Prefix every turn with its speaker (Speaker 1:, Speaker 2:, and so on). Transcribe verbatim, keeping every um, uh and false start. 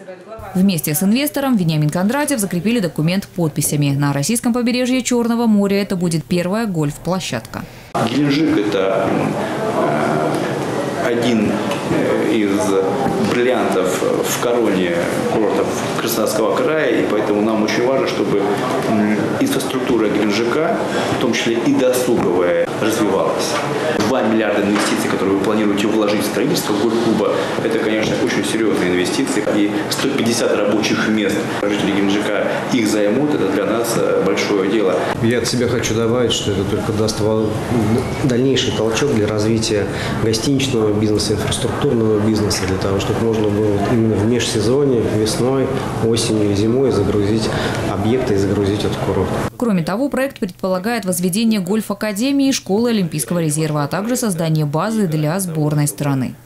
Speaker 1: Вместе с инвестором Вениамин Кондратьев закрепили документ подписями. На российском побережье Черного моря это будет первая гольф-площадка.
Speaker 2: Геленджик – это один из бриллиантов в короне курортов Краснодарского края, и поэтому нам очень важно, чтобы инфраструктура Геленджика, в том числе и досуговая, развивалась. два миллиарда инвестиций, которые вы планируете вложить в строительство гольф-клуба, это, конечно, очень серьезные инвестиции. И сто пятьдесят рабочих мест жители Геленджика их займут, это для нас большое дело.
Speaker 3: Я от себя хочу добавить, что это только даст дальнейший толчок для развития гостиничного бизнеса, инфраструктурного бизнеса, для того, чтобы можно было именно в межсезонье, весной, осенью и зимой загрузить объекты и загрузить этот курорт.
Speaker 1: Кроме того, проект предполагает возведение гольф-академии и школы Олимпийского резерва, а также создание базы для сборной страны.